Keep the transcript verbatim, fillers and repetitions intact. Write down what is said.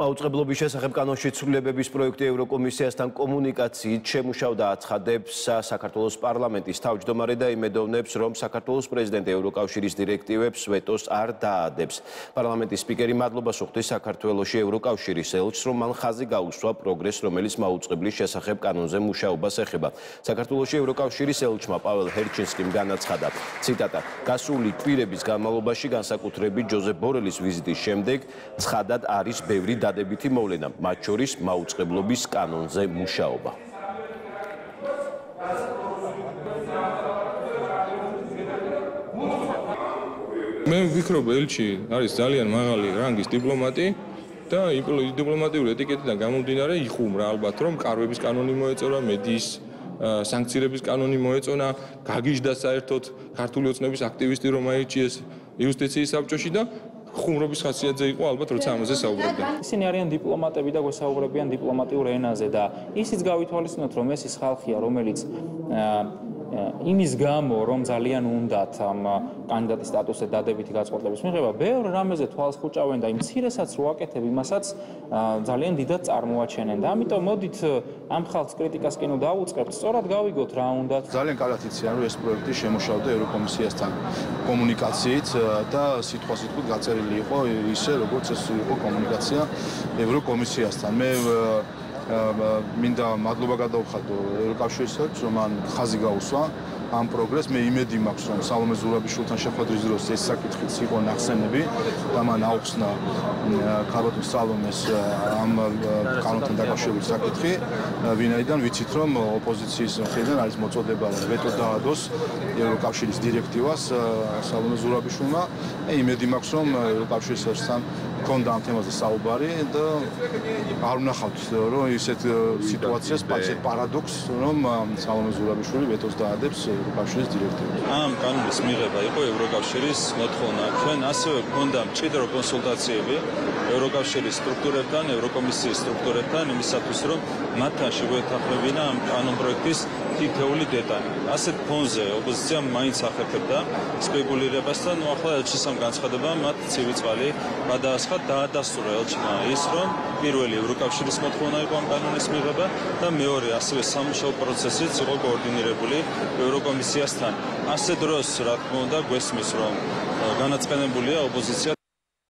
მაუწყებლობის შესახებ კანონში ცვლილებების პროექტი ევროკომისიასთან კომუნიკაციით შემუშავდა აცხადებს საქართველოს პარლამენტის თავმჯდომარე და იმედოვნებს, რომ საქართველოს პრეზიდენტი ევროკავშირის დირექტივებს ვეტოს არ დაადებს. პარლამენტის სპიკერი მადლობას უხდის საქართველოში ევროკავშირის ელჩს, რომ მან ხაზი გაუსვა პროგრესს, რომელიც მაუწყებლის შესახებ კანონზე მუშაობას ეხება. საქართველოში ევროკავშირის ელჩმა პაველ ჰერჩინსკიმ განაცხადა, ციტატა: გასული კვირების განმავლობაში, განსაკუთრებით ჯოზეფ ბორელის ვიზიტის შემდეგ, ცხადად არის ბევრი დადებითი მოვლენა, მათ შორის მაუწყებლობის კანონზე მუშაობა. მე ვფიქრობ, ელჩი არის ძალიან მაღალი რანგის დიპლომატი და დიპლომატიური ეტიკეტიდან გამომდინარე იხუმრა ალბათ, რომ კარვების კანონი მოეწონა, მედიის სანქციების კანონი მოეწონა, გაგიჟდა საერთოდ ქართული ოცნების აქტივისტი რომ აირჩიეს იუსტიციის საბჭოში და ხუმრობის ხასიათზე იყო ალბათ როცა ამაზე საუბრობდა. ისინი არიან დიპლომატები და გვესაუბრებიან დიპლომატიურ ენაზე და ისიც გავითვალისწინოთ, რომ ეს ის ხალხია, რომელიც იმის გამო, რომ ძალიან უნდათ ამ კანდიდატის სტატუსზე დადებითი გაწყვეტილების მიღება, ბევრ რამეზე თვალს ხუჭავენ და იმ მცირესაც რო აკეთებ, იმასაც ძალიან დიდად წარმოაჩენენ და ამიტომ მოდით ამ ხალხს კრიტიკასკენ დავუწყებთ, სწორად გავიგოთ რა უნდათ. ძალიან კარგად იციან, რომ ეს პროექტი შემუშავდა ევროკომისიასთან კომუნიკაციით და სიტყვა-სიტყვით გაწერილი იყო ისე, როგორც ეს იყო კომუნიკაცია ევროკომისიასთან. მე მინდა მადლობა გადავხადო ევროკავშირისათვის, რომ მან ხაზი გაუსვა ამ პროგრესს. მე იმედი მაქვს, რომ სალომე ზურაბიშვილთან შეხვედრის დროს ეს საკითხიც იყო ნახსენები და მან აუხსნა ქალბატონ სალომეს ამ კანონთან დაკავშირებული საკითხი, ვინაიდან ვიცით, რომ ოპოზიციის მხრიდან არის მოწოდება ვეტო დაადოს ევროკავშირის დირექტივას სალომე ზურაბიშვილმა. იმედი მაქვს, რომ ევროკავშირისთან ქონდა ამ თემაზე საუბარი და არ ვნახავთ, რომ ისეთ სიტუაციას, ისეთ პარადოქსს, რომ სალომე ზურაბიშვილი ვეტოს დაადებს ევროკავშირის დირექტივას. ამ კანონის მიღება იყო ევროკავშირის მოთხოვნა. ჩვენ ასევე გქონდა მჭიდრო კონსულტაციები ევროკავშირის სტრუქტურებთან, ევროკომისიის სტრუქტურებთან იმისათვის, რომ მათთან შეგვეთანხმებინა ამ კანონპროექტის თითოეული დეტალი. ასეთ ფონზე ოპოზიცია მაინც ახერხებდა სპეკულირებას და ნუ ახლა ელჩის ამ განცხადებამ მათ ცივი წყალი გადაასხა, დაადასტურა ელჩმა ის, რომ პირველი ევროკავშირის მოთხოვნა იყო ამ კანონის მიღება და მეორე ასევე სამუშაო პროცესიც იყო კოორდინირებული ევროკომისიასთან. ასე დროს, რა თქმა უნდა, გვესმის, რომ განაცხენებულია ოპოზიცია